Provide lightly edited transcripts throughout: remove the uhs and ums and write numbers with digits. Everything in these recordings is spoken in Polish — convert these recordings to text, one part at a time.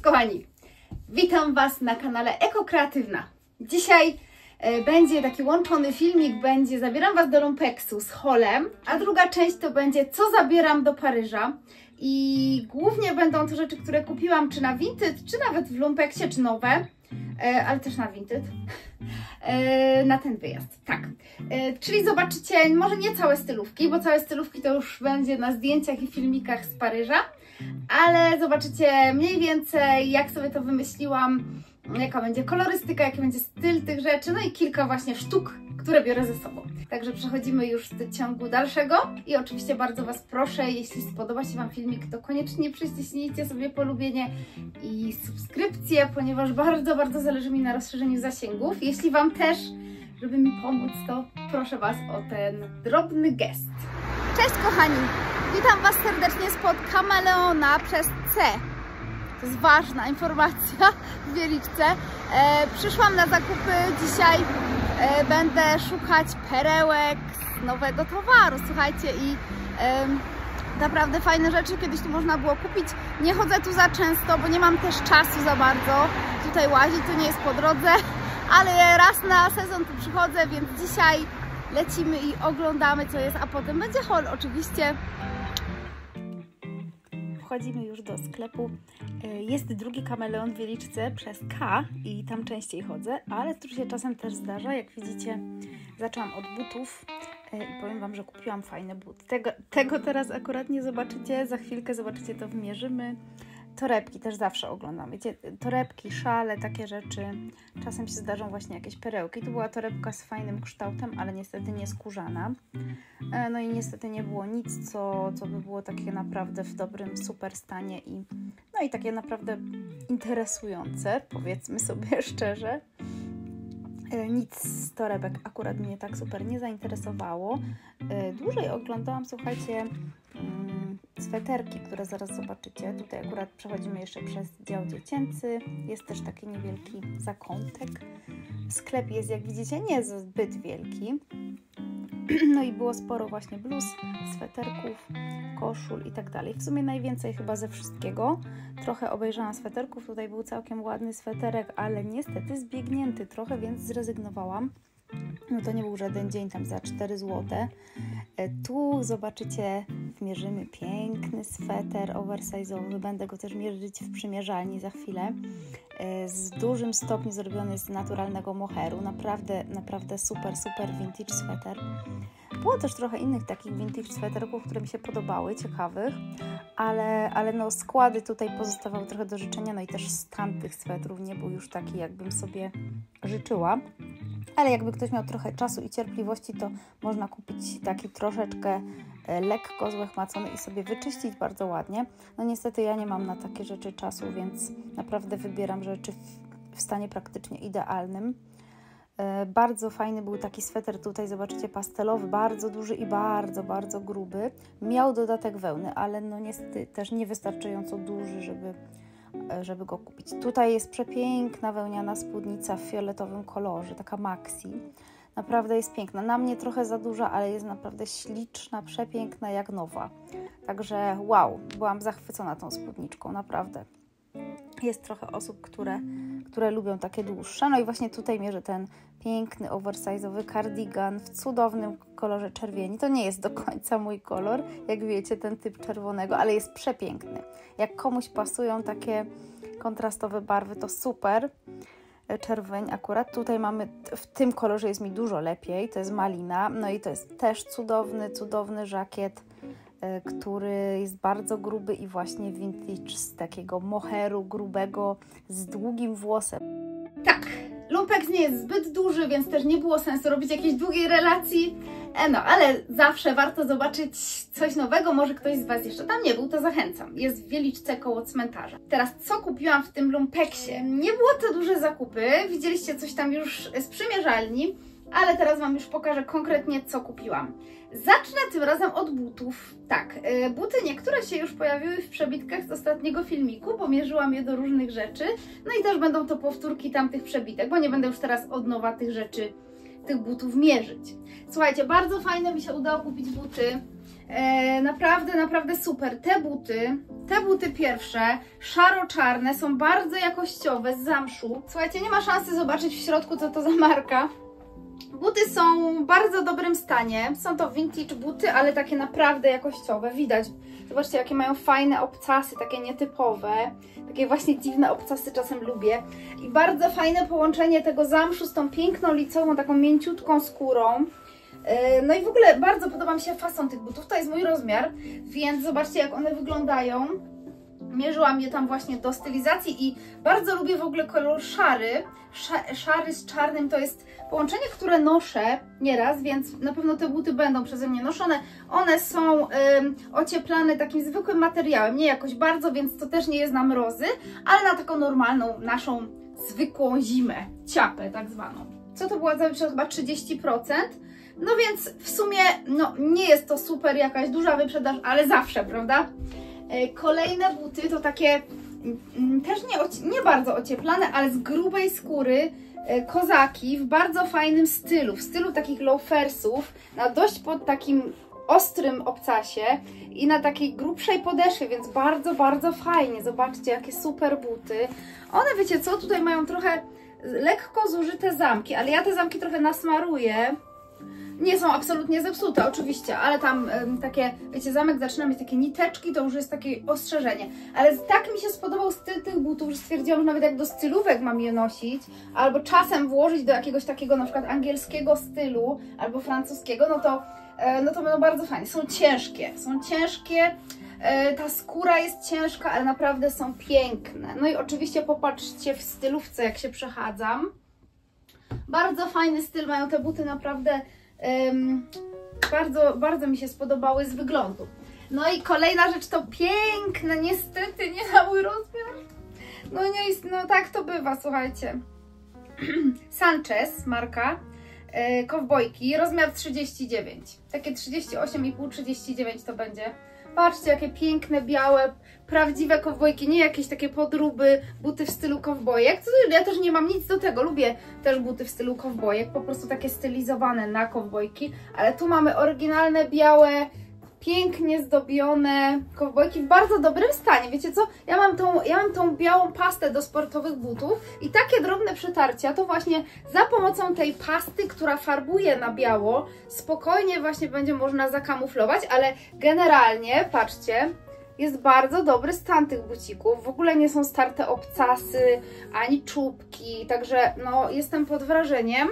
kochani, witam Was na kanale Eko Kreatywna. Dzisiaj będzie taki łączony filmik, zabieram Was do lumpeksu z haulem, a druga część to będzie co zabieram do Paryża. I głównie będą to rzeczy, które kupiłam czy na Vinted, czy nawet w lumpeksie, czy nowe, ale też na Vinted, na ten wyjazd, tak. Czyli zobaczycie może nie całe stylówki, bo całe stylówki to już będzie na zdjęciach i filmikach z Paryża, ale zobaczycie mniej więcej, jak sobie to wymyśliłam, jaka będzie kolorystyka, jaki będzie styl tych rzeczy, no i kilka właśnie sztuk, które biorę ze sobą. Także przechodzimy już do ciągu dalszego i oczywiście bardzo Was proszę, jeśli spodoba się Wam filmik, to koniecznie przyciśnijcie sobie polubienie i subskrypcję, ponieważ bardzo, bardzo zależy mi na rozszerzeniu zasięgów. Jeśli Wam też, żeby mi pomóc, to proszę Was o ten drobny gest. Cześć kochani! Witam Was serdecznie spod Kameleona przez C. To jest ważna informacja w Wieliczce. Przyszłam na zakupy dzisiaj. Będę szukać perełek z nowego towaru, słuchajcie, i naprawdę fajne rzeczy kiedyś tu można było kupić. Nie chodzę tu za często, bo nie mam też czasu za bardzo tutaj łazić, to nie jest po drodze, ale raz na sezon tu przychodzę, więc dzisiaj lecimy i oglądamy, co jest, a potem będzie haul oczywiście. Wchodzimy już do sklepu. Jest drugi Kameleon w Wieliczce przez K i tam częściej chodzę, ale tu się czasem też zdarza. Jak widzicie, zaczęłam od butów i powiem Wam, że kupiłam fajne buty. Tego teraz akurat nie zobaczycie, za chwilkę zobaczycie, to wymierzymy. Torebki też zawsze oglądam, wiecie, torebki, szale, takie rzeczy. Czasem się zdarzą właśnie jakieś perełki. Tu była torebka z fajnym kształtem, ale niestety nie skórzana. No i niestety nie było nic, co by było takie naprawdę w dobrym, super stanie i takie naprawdę interesujące, powiedzmy sobie szczerze. Nic z torebek akurat mnie tak super nie zainteresowało. Dłużej oglądałam, słuchajcie, sweterki, które zaraz zobaczycie. Tutaj akurat przechodzimy jeszcze przez dział dziecięcy. Jest też taki niewielki zakątek. Sklep jest, jak widzicie, nie zbyt wielki. No i było sporo właśnie bluz, sweterków, koszul i tak dalej. W sumie najwięcej chyba ze wszystkiego. Trochę obejrzałam sweterków. Tutaj był całkiem ładny sweterek, ale niestety zbiegnięty trochę, więc zrezygnowałam. No to nie był żaden dzień tam za 4 zł. Tu zobaczycie, mierzymy piękny sweter oversize'owy. Będę go też mierzyć w przymierzalni za chwilę. Z dużym stopniu zrobiony jest z naturalnego moheru. Naprawdę super, super vintage sweter. Było też trochę innych takich vintage sweterków, które mi się podobały, ciekawych, ale no składy tutaj pozostawały trochę do życzenia, no i też stan tych swetrów nie był już taki, jakbym sobie życzyła. Ale jakby ktoś miał trochę czasu i cierpliwości, to można kupić taki troszeczkę lekko złechmacony i sobie wyczyścić bardzo ładnie. No niestety ja nie mam na takie rzeczy czasu, więc naprawdę wybieram rzeczy w stanie praktycznie idealnym. Bardzo fajny był taki sweter tutaj, zobaczycie, pastelowy, bardzo duży i bardzo, bardzo gruby. Miał dodatek wełny, ale no niestety też niewystarczająco duży, żeby go kupić. Tutaj jest przepiękna wełniana spódnica w fioletowym kolorze, taka maxi. Naprawdę jest piękna. Na mnie trochę za duża, ale jest naprawdę śliczna, przepiękna, jak nowa. Także wow, byłam zachwycona tą spódniczką, naprawdę. Jest trochę osób, które lubią takie dłuższe. No i właśnie tutaj mierzę ten piękny, oversize'owy cardigan w cudownym kolorze czerwieni. To nie jest do końca mój kolor, jak wiecie, ten typ czerwonego, ale jest przepiękny. Jak komuś pasują takie kontrastowe barwy, to super. Czerwień akurat. Tutaj mamy, w tym kolorze jest mi dużo lepiej, to jest malina. No i to jest też cudowny żakiet, który jest bardzo gruby i właśnie vintage z takiego moheru grubego z długim włosem. Tak, lumpeks nie jest zbyt duży, więc też nie było sensu robić jakiejś długiej relacji. No, ale zawsze warto zobaczyć coś nowego. Może ktoś z Was jeszcze tam nie był, to zachęcam. Jest w Wieliczce koło cmentarza. Teraz co kupiłam w tym lumpeksie? Nie było to duże zakupy. Widzieliście coś tam już z przymierzalni, ale teraz Wam już pokażę konkretnie, co kupiłam. Zacznę tym razem od butów. Tak, buty niektóre się już pojawiły w przebitkach z ostatniego filmiku, bo mierzyłam je do różnych rzeczy. No i też będą to powtórki tamtych przebitek, bo nie będę już teraz od nowa tych rzeczy, tych butów mierzyć. Słuchajcie, bardzo fajne mi się udało kupić buty. Naprawdę, naprawdę super. Te buty pierwsze, szaro-czarne, są bardzo jakościowe, z zamszu. Słuchajcie, nie ma szansy zobaczyć w środku, co to za marka. Buty są w bardzo dobrym stanie. Są to vintage buty, ale takie naprawdę jakościowe. Widać. Zobaczcie, jakie mają fajne obcasy, takie nietypowe. Takie właśnie dziwne obcasy czasem lubię. I bardzo fajne połączenie tego zamszu z tą piękną licową, taką mięciutką skórą. No i w ogóle bardzo podoba mi się fason tych butów. To jest mój rozmiar, więc zobaczcie, jak one wyglądają. Mierzyłam je tam właśnie do stylizacji i bardzo lubię w ogóle kolor szary. Szary z czarnym to jest połączenie, które noszę nieraz, więc na pewno te buty będą przeze mnie noszone. One są ocieplane takim zwykłym materiałem, nie jakoś bardzo, więc to też nie jest na mrozy, ale na taką normalną, naszą zwykłą zimę, ciapę tak zwaną. Co to była za wyprzedaż? Chyba 30%. No więc w sumie no, nie jest to super jakaś duża wyprzedaż, ale zawsze, prawda? Kolejne buty to takie też nie bardzo ocieplane, ale z grubej skóry kozaki w bardzo fajnym stylu, w stylu takich loafersów, na dość pod takim ostrym obcasie i na takiej grubszej podeszwie, więc bardzo, bardzo fajnie. Zobaczcie, jakie super buty. One, wiecie co, tutaj mają trochę lekko zużyte zamki, ale ja te zamki trochę nasmaruję. Nie są absolutnie zepsute, oczywiście, ale tam takie, wiecie, zamek zaczyna mieć takie niteczki, to już jest takie ostrzeżenie. Ale tak mi się spodobał styl tych butów, że stwierdziłam, że nawet jak do stylówek mam je nosić, albo czasem włożyć do jakiegoś takiego na przykład angielskiego stylu, albo francuskiego, no to będą bardzo fajne. Są ciężkie, ta skóra jest ciężka, ale naprawdę są piękne. No i oczywiście popatrzcie w stylówce, jak się przechadzam. Bardzo fajny styl mają te buty, naprawdę bardzo, bardzo mi się spodobały z wyglądu. No i kolejna rzecz to piękne, niestety nie na mój rozmiar. No nie jest, no tak to bywa, słuchajcie. Sanchez marka, kowbojki, rozmiar 39. Takie 38,5, 39 to będzie. Patrzcie, jakie piękne, białe, prawdziwe kowbojki, nie jakieś takie podróby, buty w stylu kowbojek. Ja też nie mam nic do tego, lubię też buty w stylu kowbojek, po prostu takie stylizowane na kowbojki, ale tu mamy oryginalne, białe, pięknie zdobione kowbojki w bardzo dobrym stanie. Wiecie co? Ja mam tą białą pastę do sportowych butów i takie drobne przetarcia to właśnie za pomocą tej pasty, która farbuje na biało, spokojnie właśnie będzie można zakamuflować, ale generalnie, patrzcie, jest bardzo dobry stan tych bucików. W ogóle nie są starte obcasy, ani czubki, także no jestem pod wrażeniem.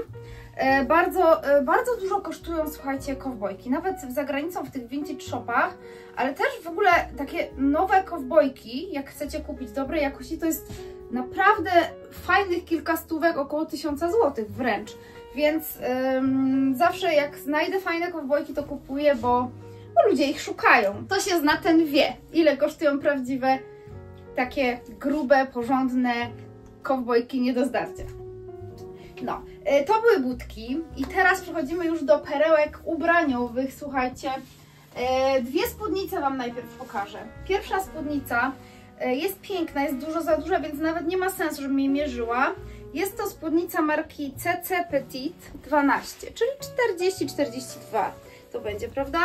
Bardzo dużo kosztują, słuchajcie, kowbojki, nawet za granicą w tych vintage shopach, ale też w ogóle takie nowe kowbojki, jak chcecie kupić dobrej jakości, to jest naprawdę fajnych kilka stówek, około 1000 zł wręcz, więc zawsze jak znajdę fajne kowbojki, to kupuję, bo ludzie ich szukają. To się zna, ten wie, ile kosztują prawdziwe, takie grube, porządne kowbojki nie do zdarcia. No, to były butki i teraz przechodzimy już do perełek ubraniowych. Słuchajcie, dwie spódnice Wam najpierw pokażę. Pierwsza spódnica jest piękna, jest dużo za duża, więc nawet nie ma sensu, żebym jej mierzyła. Jest to spódnica marki CC Petit 12, czyli 40-42 to będzie, prawda?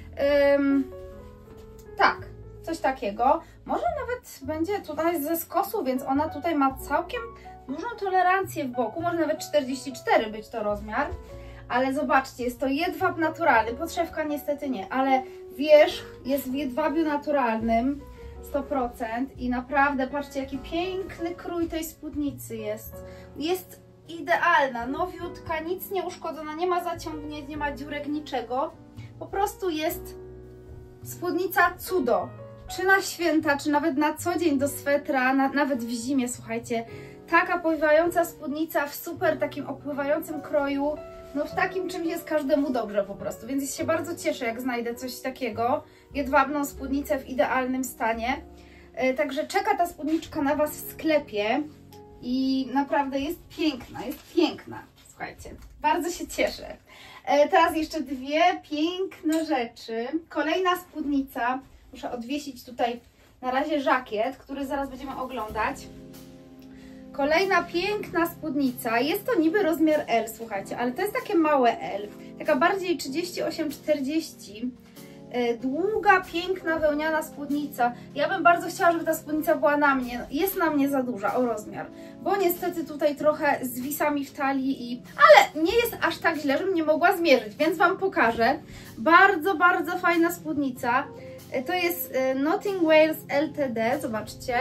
Tak, coś takiego. Może nawet będzie tutaj ze skosu, więc ona tutaj ma całkiem dużą tolerancję w boku, może nawet 44 być to rozmiar, ale zobaczcie, jest to jedwab naturalny, podszewka niestety nie, ale wierzch jest w jedwabiu naturalnym 100% i naprawdę patrzcie, jaki piękny krój tej spódnicy jest. Jest idealna, nowiutka, nic nie uszkodzona, nie ma zaciągnięć, nie ma dziurek, niczego. Po prostu jest spódnica cudo. Czy na święta, czy nawet na co dzień do swetra, nawet w zimie, słuchajcie. Taka pływająca spódnica w super takim opływającym kroju, no w takim czymś jest każdemu dobrze po prostu, więc się bardzo cieszę, jak znajdę coś takiego, jedwabną spódnicę w idealnym stanie. Także czeka ta spódniczka na Was w sklepie i naprawdę jest piękna, słuchajcie, bardzo się cieszę. Teraz jeszcze dwie piękne rzeczy. Kolejna spódnica, muszę odwiesić tutaj na razie żakiet, który zaraz będziemy oglądać. Kolejna piękna spódnica, jest to niby rozmiar L, słuchajcie, ale to jest takie małe L, taka bardziej 38-40. Długa, piękna, wełniana spódnica. Ja bym bardzo chciała, żeby ta spódnica była na mnie. Jest na mnie za duża o rozmiar, bo niestety tutaj trochę zwisa mi w talii, ale nie jest aż tak źle, żebym nie mogła zmierzyć, więc Wam pokażę. Bardzo, bardzo fajna spódnica. To jest Notting Wales Ltd, zobaczcie.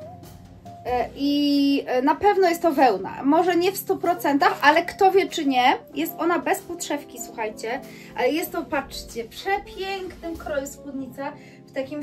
I na pewno jest to wełna, może nie w 100%, ale kto wie czy nie, jest ona bez podszewki, słuchajcie, ale jest to, patrzcie, przepięknym kroju spódnica, w takim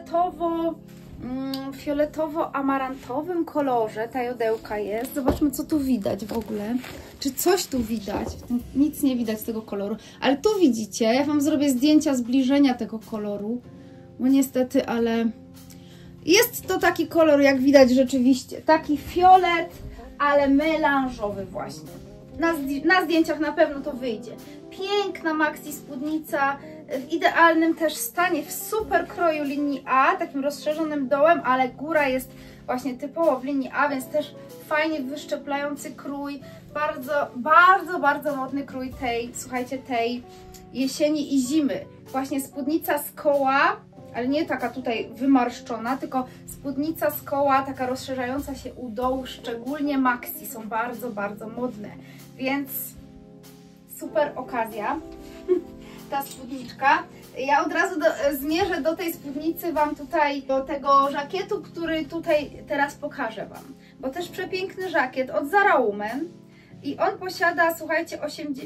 fioletowo-amarantowym kolorze, ta jodełka jest, zobaczmy co tu widać w ogóle, czy coś tu widać, nic nie widać z tego koloru, ale tu widzicie, ja Wam zrobię zdjęcia zbliżenia tego koloru, bo niestety, ale... Jest to taki kolor, jak widać rzeczywiście, taki fiolet, ale melanżowy właśnie. Na zdjęciach na pewno to wyjdzie. Piękna maxi spódnica, w idealnym też stanie, w super kroju linii A, takim rozszerzonym dołem, ale góra jest właśnie typowo w linii A, więc też fajnie wyszczeplający krój. Bardzo, bardzo, bardzo modny krój tej, słuchajcie, tej jesieni i zimy. Właśnie spódnica z koła, ale nie taka tutaj wymarszczona, tylko spódnica z koła, taka rozszerzająca się u dołu, szczególnie maxi są bardzo, bardzo modne, więc super okazja, ta spódniczka. Ja od razu zmierzę do tej spódnicy Wam tutaj, do tego żakietu, który tutaj teraz pokażę Wam, bo też przepiękny żakiet od Zara Woman. I on posiada, słuchajcie,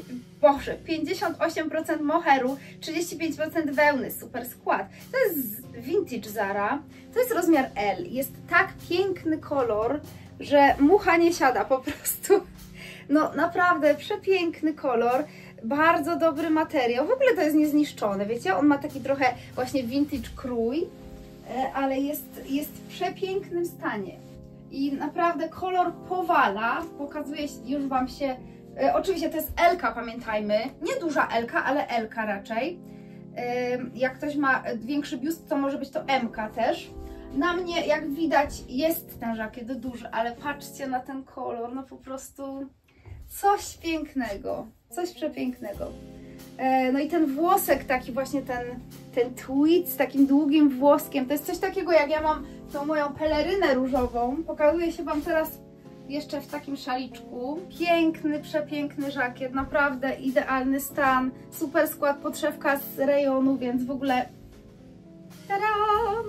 58% moheru, 35% wełny, super skład. To jest vintage Zara, to jest rozmiar L. Jest tak piękny kolor, że mucha nie siada po prostu. No naprawdę przepiękny kolor, bardzo dobry materiał. W ogóle to jest niezniszczone, wiecie? On ma taki trochę właśnie vintage krój, ale jest w przepięknym stanie. I naprawdę kolor powala, pokazuje już Wam się, oczywiście to jest L-ka, pamiętajmy, nie duża L-ka, ale L-ka raczej. Jak ktoś ma większy biust, to może być to M-ka też. Na mnie, jak widać, jest ten żakiet duży, ale patrzcie na ten kolor, no po prostu coś pięknego, coś przepięknego. No i ten włosek taki właśnie, ten tweed z takim długim włoskiem, to jest coś takiego, jak ja mam tą moją pelerynę różową. Pokazuje się Wam teraz jeszcze w takim szaliczku. Piękny, przepiękny żakiet, naprawdę idealny stan, super skład, podszewka z rejonu, więc w ogóle tadam!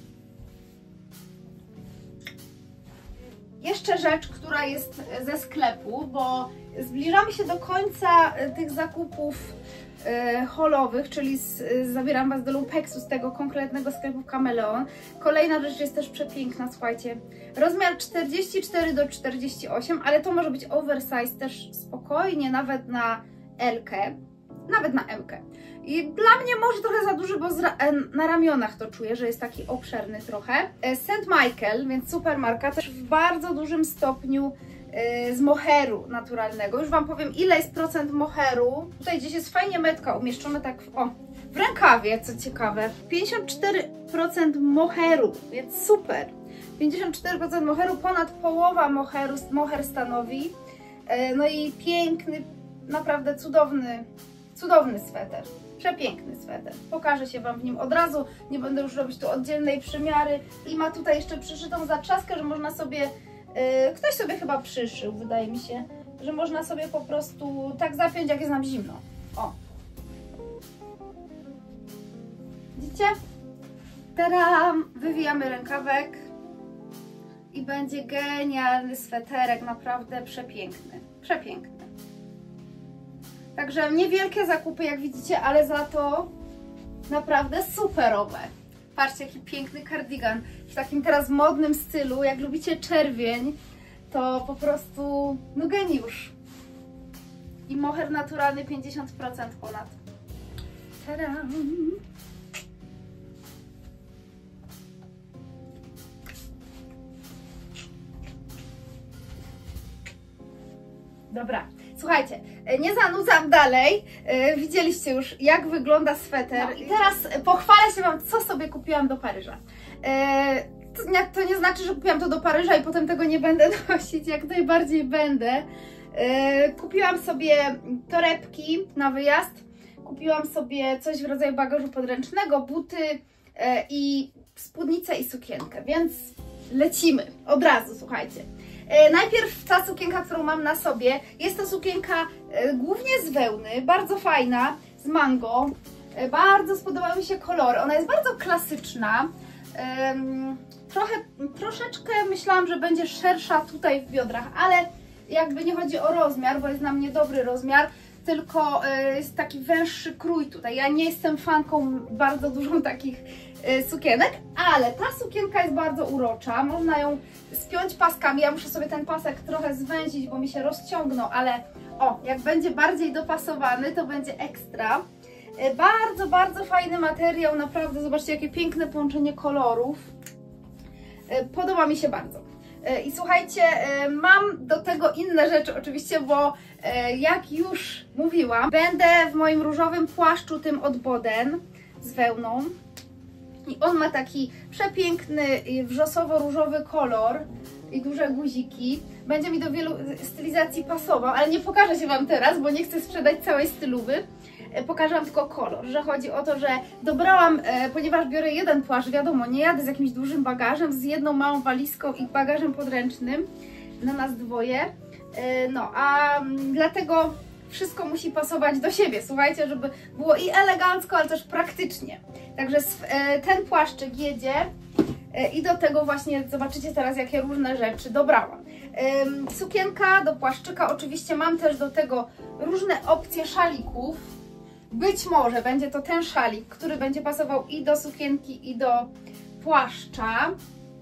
Jeszcze rzecz, która jest ze sklepu, bo zbliżamy się do końca tych zakupów holowych, czyli zabieram Was do Lumpeksu, z tego konkretnego sklepu Kameleon. Kolejna rzecz jest też przepiękna, słuchajcie. Rozmiar 44 do 48, ale to może być oversize też spokojnie, nawet na L-kę, nawet na M-kę. I dla mnie może trochę za duży, bo na ramionach to czuję, że jest taki obszerny trochę. St. Michael, więc super marka, też w bardzo dużym stopniu z moheru naturalnego. Już Wam powiem, ile jest procent moheru. Tutaj gdzieś jest fajnie metka umieszczona tak w rękawie, co ciekawe. 54% moheru, więc super. 54% moheru, ponad połowa moheru, moher stanowi. No i piękny, naprawdę cudowny sweter. Przepiękny sweter. Pokażę się Wam w nim od razu. Nie będę już robić tu oddzielnej przymiary. I ma tutaj jeszcze przyszytą zatrzaskę, że można sobie... ktoś sobie chyba przyszył, wydaje mi się, że można sobie po prostu tak zapiąć, jak jest nam zimno. O! Widzicie? Tadam! Wywijamy rękawek i będzie genialny sweterek, naprawdę przepiękny. Przepiękny. Także niewielkie zakupy, jak widzicie, ale za to naprawdę superowe. Patrzcie, jaki piękny kardigan w takim teraz modnym stylu. Jak lubicie czerwień, to po prostu no geniusz. I moher naturalny 50% ponad. Tadam! Dobra, słuchajcie, nie zanudzam dalej. Widzieliście już, jak wygląda sweter. No i teraz pochwalę się Wam, co sobie kupiłam do Paryża. To nie znaczy, że kupiłam to do Paryża i potem tego nie będę nosić, jak najbardziej będę. Kupiłam sobie torebki na wyjazd, kupiłam sobie coś w rodzaju bagażu podręcznego, buty i spódnicę i sukienkę, więc lecimy od razu, słuchajcie. Najpierw ta sukienka, którą mam na sobie, jest to sukienka głównie z wełny, bardzo fajna, z mango. Bardzo spodobały mi się kolory, ona jest bardzo klasyczna. Troszeczkę myślałam, że będzie szersza tutaj w biodrach, ale jakby nie chodzi o rozmiar, bo jest na mnie dobry rozmiar, tylko jest taki węższy krój tutaj. Ja nie jestem fanką bardzo dużą takich sukienek, ale ta sukienka jest bardzo urocza, można ją spiąć paskami. Ja muszę sobie ten pasek trochę zwęzić, bo mi się rozciągnął, ale o, jak będzie bardziej dopasowany, to będzie ekstra. Bardzo, bardzo fajny materiał, naprawdę, zobaczcie jakie piękne połączenie kolorów. Podoba mi się bardzo. I słuchajcie, mam do tego inne rzeczy oczywiście, bo jak już mówiłam, będę w moim różowym płaszczu, tym od Boden z wełną. I on ma taki przepiękny, wrzosowo-różowy kolor i duże guziki. Będzie mi do wielu stylizacji pasował, ale nie pokażę się Wam teraz, bo nie chcę sprzedać całej stylowy. Pokażę Wam tylko kolor, że chodzi o to, że dobrałam, ponieważ biorę jeden płaszcz, wiadomo, nie jadę z jakimś dużym bagażem, z jedną małą walizką i bagażem podręcznym na nas dwoje, no a dlatego wszystko musi pasować do siebie, słuchajcie, żeby było i elegancko, ale też praktycznie. Także ten płaszczyk jedzie i do tego właśnie zobaczycie teraz, jakie różne rzeczy dobrałam. Sukienka do płaszczyka, oczywiście mam też do tego różne opcje szalików. Być może będzie to ten szalik, który będzie pasował i do sukienki, i do płaszcza.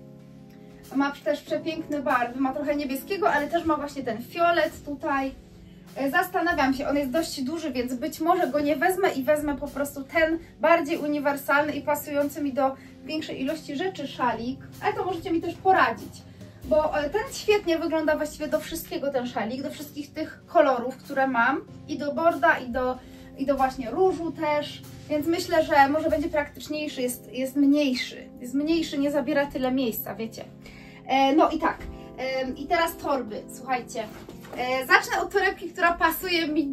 Ma też przepiękne barwy, ma trochę niebieskiego, ale też ma właśnie ten fiolet tutaj. Zastanawiam się, on jest dość duży, więc być może go nie wezmę i wezmę po prostu ten bardziej uniwersalny i pasujący mi do większej ilości rzeczy szalik, ale to możecie mi też poradzić, bo ten świetnie wygląda właściwie do wszystkiego, ten szalik, do wszystkich tych kolorów, które mam, i do borda, i do właśnie różu też, więc myślę, że może będzie praktyczniejszy, jest mniejszy, nie zabiera tyle miejsca, wiecie. No i tak, i teraz torby, słuchajcie. Zacznę od torebki, która pasuje mi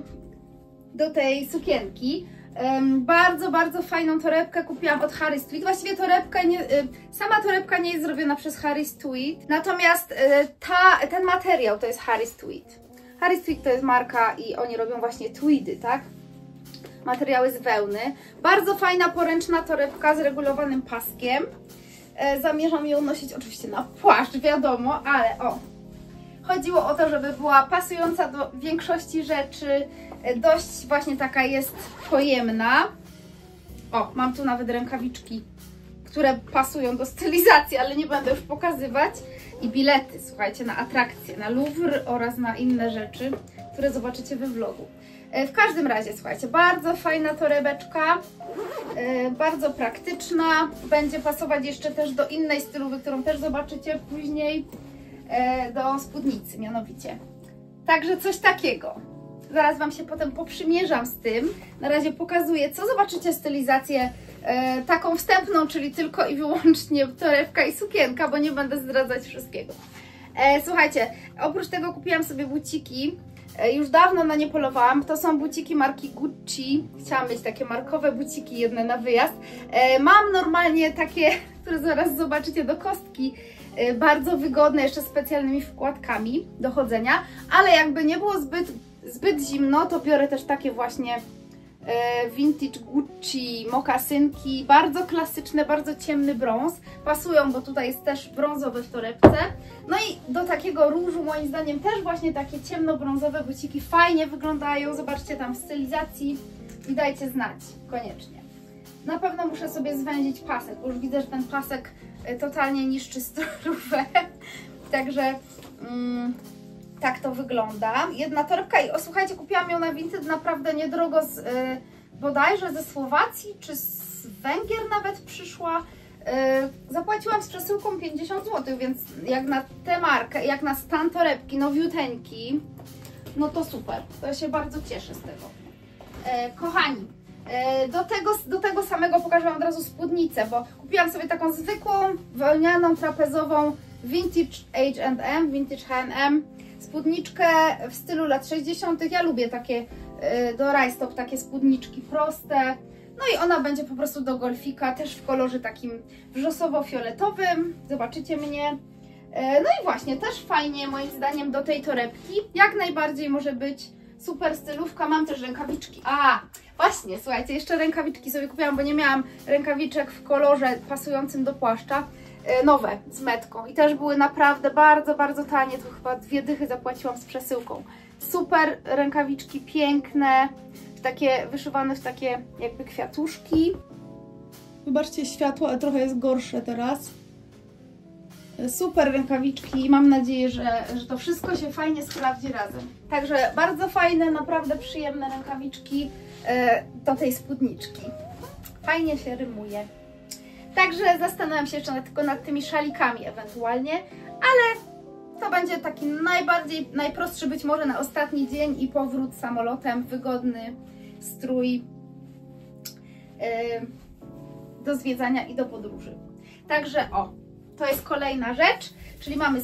do tej sukienki. Bardzo, bardzo fajną torebkę kupiłam od Harris Tweed. Właściwie sama torebka nie jest zrobiona przez Harris Tweed, natomiast ten materiał to jest Harris Tweed. Harris Tweed to jest marka i oni robią właśnie tweedy, tak? Materiały z wełny. Bardzo fajna, poręczna torebka z regulowanym paskiem. Zamierzam ją nosić oczywiście na płaszcz, wiadomo, ale o, chodziło o to, żeby była pasująca do większości rzeczy, dość właśnie taka jest pojemna. O, mam tu nawet rękawiczki, które pasują do stylizacji, ale nie będę już pokazywać. I bilety, słuchajcie, na atrakcje, na Louvre oraz na inne rzeczy, które zobaczycie we vlogu. W każdym razie, słuchajcie, bardzo fajna torebeczka, bardzo praktyczna, będzie pasować jeszcze też do innej stylowy, którą też zobaczycie później, do spódnicy mianowicie. Także coś takiego. Zaraz Wam się potem poprzymierzam z tym. Na razie pokazuję, co zobaczycie stylizację taką wstępną, czyli tylko i wyłącznie torebka i sukienka, bo nie będę zdradzać wszystkiego. Słuchajcie, oprócz tego kupiłam sobie buciki. Już dawno na nie polowałam. To są buciki marki Gucci. Chciałam mieć takie markowe buciki, jedne na wyjazd. Mam normalnie takie, które zaraz zobaczycie, do kostki. Bardzo wygodne, jeszcze specjalnymi wkładkami do chodzenia. Ale jakby nie było zbyt zimno, to biorę też takie właśnie vintage Gucci mokasynki. Bardzo klasyczne, bardzo ciemny brąz. Pasują, bo tutaj jest też brązowy w torebce. No i do takiego różu moim zdaniem też właśnie takie ciemnobrązowe buciki fajnie wyglądają. Zobaczcie tam w stylizacji i dajcie znać koniecznie. Na pewno muszę sobie zwęzić pasek, bo już widzę, że ten pasek totalnie niszczy stylówę. Także tak to wygląda. Jedna torebka i słuchajcie, kupiłam ją na Vinted naprawdę niedrogo, bodajże ze Słowacji czy z Węgier nawet przyszła. Zapłaciłam z przesyłką 50 zł, więc jak na tę markę, jak na stan torebki, nowiuteńki, no to super. To ja się bardzo cieszę z tego. Kochani, do tego samego pokażę Wam od razu spódnicę, bo kupiłam sobie taką zwykłą, wełnianą, trapezową Vintage H&M, Vintage H&M spódniczkę w stylu lat 60. Ja lubię takie do rajstop takie spódniczki proste. No i ona będzie po prostu do golfika, też w kolorze takim wrzosowo-fioletowym. Zobaczycie mnie. No i właśnie, też fajnie moim zdaniem do tej torebki. Jak najbardziej może być super stylówka. Mam też rękawiczki. A, właśnie, słuchajcie, jeszcze rękawiczki sobie kupiłam, bo nie miałam rękawiczek w kolorze pasującym do płaszcza. Nowe, z metką. I też były naprawdę bardzo, bardzo tanie. Tu chyba 2 dychy zapłaciłam z przesyłką. Super rękawiczki, piękne. Takie wyszywane w takie jakby kwiatuszki. Wybaczcie światło, ale trochę jest gorsze teraz. Super rękawiczki i mam nadzieję, że to wszystko się fajnie sprawdzi razem. Także bardzo fajne, naprawdę przyjemne rękawiczki do tej spódniczki. Fajnie się rymuje. Także zastanawiam się jeszcze tylko nad tymi szalikami ewentualnie, ale to będzie taki najprostszy być może na ostatni dzień i powrót samolotem, wygodny strój do zwiedzania i do podróży. Także o, to jest kolejna rzecz, czyli mamy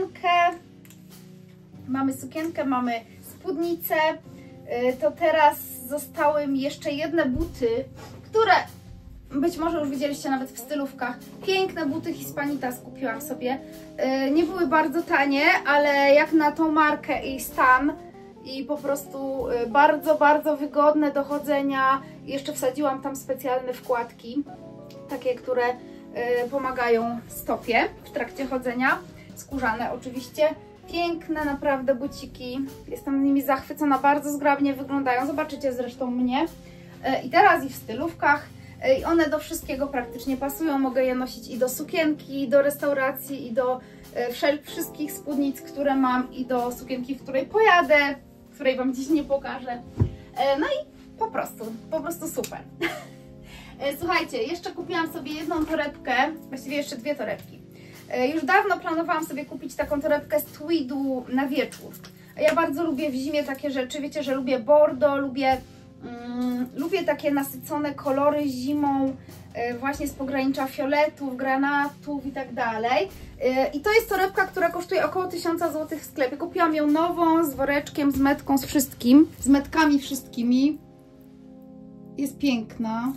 sukienkę, mamy spódnicę. To teraz zostały mi jeszcze jedne buty, które być może już widzieliście nawet w stylówkach. Piękne buty Hispanitas kupiłam sobie. Nie były bardzo tanie, ale jak na tą markę i stan i po prostu bardzo, bardzo wygodne do chodzenia. Jeszcze wsadziłam tam specjalne wkładki, takie, które pomagają stopie w trakcie chodzenia. Skórzane oczywiście. Piękne naprawdę buciki. Jestem nimi zachwycona, bardzo zgrabnie wyglądają. Zobaczycie zresztą mnie. I teraz i w stylówkach. I one do wszystkiego praktycznie pasują. Mogę je nosić i do sukienki, i do restauracji, i do wszystkich spódnic, które mam, i do sukienki, w której pojadę, której Wam dziś nie pokażę. No i po prostu super. Słuchajcie, jeszcze kupiłam sobie jedną torebkę, właściwie jeszcze 2 torebki. Już dawno planowałam sobie kupić taką torebkę z tweedu na wieczór. Ja bardzo lubię w zimie takie rzeczy, wiecie, że lubię bordo, lubię takie nasycone kolory zimą, właśnie z pogranicza fioletów, granatów i tak dalej. I to jest torebka, która kosztuje około 1000 zł w sklepie. Kupiłam ją nową, z woreczkiem, z metką, z wszystkim, z metkami wszystkimi. Jest piękna.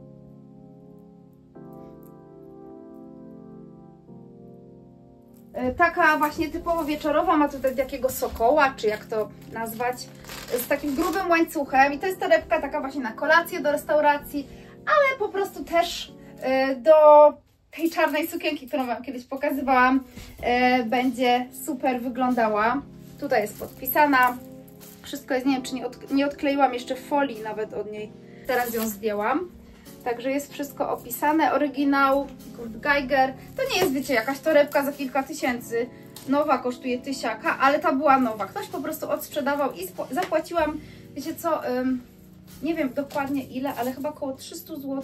Taka właśnie typowo wieczorowa, ma tutaj takiego sokoła, czy jak to nazwać, z takim grubym łańcuchem. I to jest torebka taka właśnie na kolację, do restauracji, ale po prostu też do tej czarnej sukienki, którą Wam kiedyś pokazywałam, będzie super wyglądała. Tutaj jest podpisana. Wszystko jest, nie wiem, czy nie odkleiłam jeszcze folii nawet od niej. Teraz ją zdjęłam. Także jest wszystko opisane. Oryginał Kurt Geiger. To nie jest, wiecie, jakaś torebka za kilka tysięcy. Nowa kosztuje 1000, ale ta była nowa. Ktoś po prostu odsprzedawał i zapłaciłam, wiecie co, nie wiem dokładnie ile, ale chyba około 300 zł.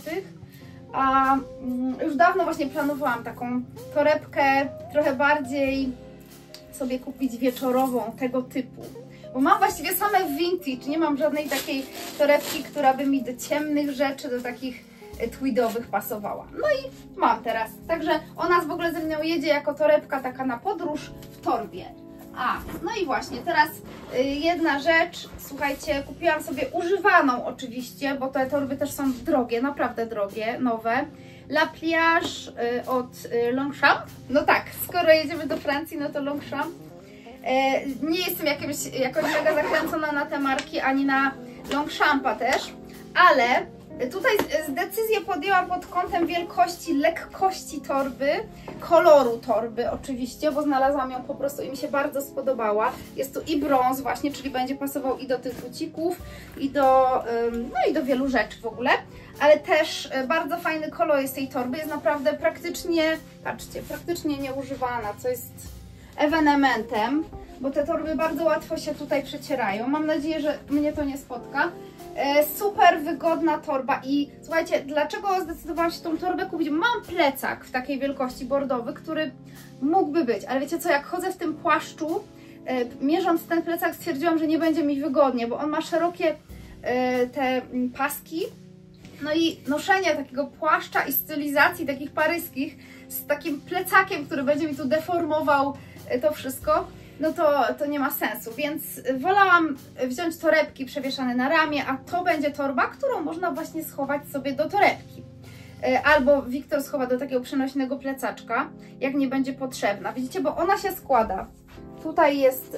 A już dawno właśnie planowałam taką torebkę trochę bardziej sobie kupić wieczorową, tego typu. Bo mam właściwie same vintage, nie mam żadnej takiej torebki, która by mi do ciemnych rzeczy, do takich tweedowych pasowała. No i mam teraz. Także ona w ogóle ze mną jedzie jako torebka taka na podróż w torbie. No i właśnie, teraz jedna rzecz, słuchajcie, kupiłam sobie używaną oczywiście, bo te torby też są drogie, naprawdę drogie, nowe. La Pliage od Longchamp. No tak, skoro jedziemy do Francji, no to Longchamp. Nie jestem jakoś mega zakręcona na te marki, ani na Longchampa też, ale tutaj decyzję podjęłam pod kątem wielkości, lekkości torby, koloru torby oczywiście, bo znalazłam ją po prostu i mi się bardzo spodobała. Jest tu i brąz właśnie, czyli będzie pasował i do tych bucików, i no i do wielu rzeczy w ogóle, ale też bardzo fajny kolor jest tej torby, jest naprawdę praktycznie, patrzcie, praktycznie nieużywana, co jest ewenementem, bo te torby bardzo łatwo się tutaj przecierają. Mam nadzieję, że mnie to nie spotka. Super wygodna torba i słuchajcie, dlaczego zdecydowałam się tą torbę kupić? Mam plecak w takiej wielkości bordowy, który mógłby być, ale wiecie co, jak chodzę w tym płaszczu, mierząc ten plecak stwierdziłam, że nie będzie mi wygodnie, bo on ma szerokie te paski. No i noszenie takiego płaszcza i stylizacji takich paryskich z takim plecakiem, który będzie mi tu deformował to wszystko, no to nie ma sensu, więc wolałam wziąć torebki przewieszane na ramię, a to będzie torba, którą można właśnie schować sobie do torebki. Albo Wiktor schowa do takiego przenośnego plecaczka, jak nie będzie potrzebna. Widzicie, bo ona się składa. Tutaj jest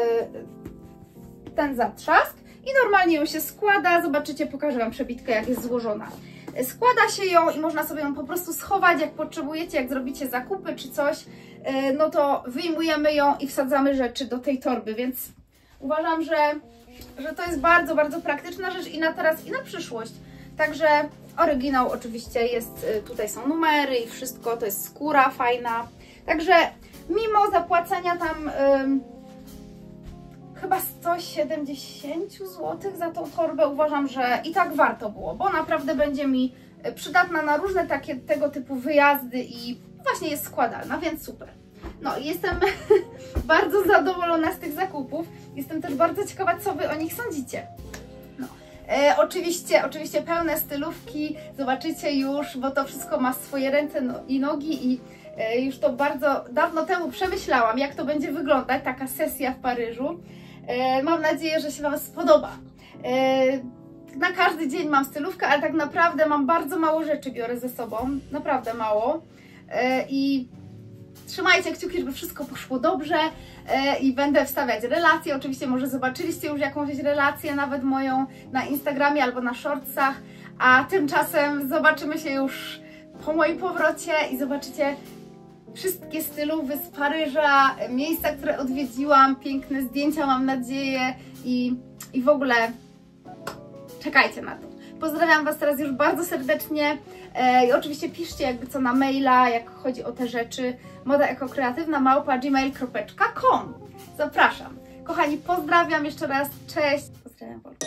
ten zatrzask i normalnie ją się składa. Zobaczycie, pokażę Wam przebitkę, jak jest złożona. Składa się ją i można sobie ją po prostu schować, jak potrzebujecie, jak zrobicie zakupy czy coś, no to wyjmujemy ją i wsadzamy rzeczy do tej torby, więc uważam, że to jest bardzo, bardzo praktyczna rzecz i na teraz, i na przyszłość. Także oryginał oczywiście jest, tutaj są numery i wszystko, to jest skóra fajna. Także mimo zapłacenia tam chyba 170 zł za tą torbę, uważam, że i tak warto było, bo naprawdę będzie mi przydatna na różne tego typu wyjazdy i właśnie jest składalna, więc super. No i jestem bardzo zadowolona z tych zakupów. Jestem też bardzo ciekawa, co Wy o nich sądzicie. No. Oczywiście pełne stylówki zobaczycie już, bo to wszystko ma swoje ręce i nogi i już to bardzo dawno temu przemyślałam, jak to będzie wyglądać, taka sesja w Paryżu. Mam nadzieję, że się Wam spodoba. Na każdy dzień mam stylówkę, ale tak naprawdę mam bardzo mało rzeczy, biorę ze sobą, naprawdę mało. I trzymajcie kciuki, żeby wszystko poszło dobrze i będę wstawiać relacje. Oczywiście może zobaczyliście już jakąś relację, nawet moją na Instagramie albo na shortsach, a tymczasem zobaczymy się już po moim powrocie i zobaczycie wszystkie stylowy z Paryża, miejsca, które odwiedziłam, piękne zdjęcia mam nadzieję i w ogóle czekajcie na to. Pozdrawiam Was teraz już bardzo serdecznie i oczywiście piszcie jakby co na maila, jak chodzi o te rzeczy, modaekokreatywna@gmail.com. Zapraszam. Kochani, pozdrawiam jeszcze raz, cześć. Pozdrawiam.